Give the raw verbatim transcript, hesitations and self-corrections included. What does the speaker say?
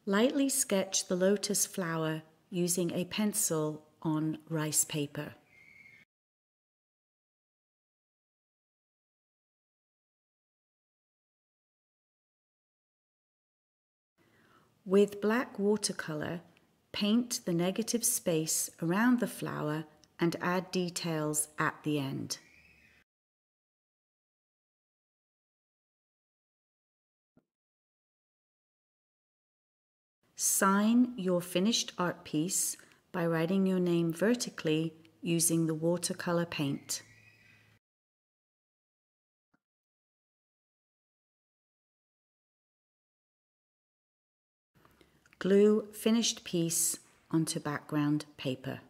Lightly sketch the lotus flower using a pencil on rice paper. With black watercolor, paint the negative space around the flower and add details at the end. Sign your finished art piece by writing your name vertically using the watercolor paint. Glue finished piece onto background paper.